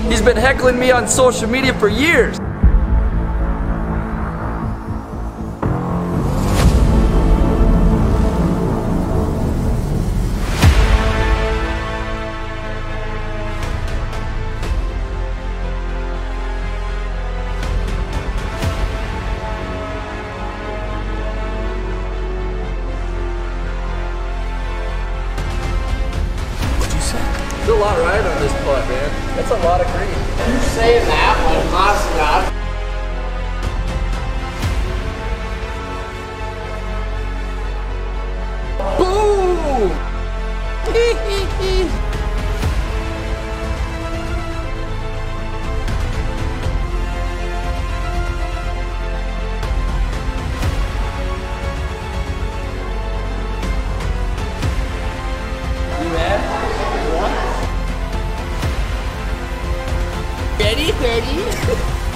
He's been heckling me on social media for years. There's a lot right on this putt, man. That's a lot of green. You're saying that one, honestly, not. Boom! You mad? Ready?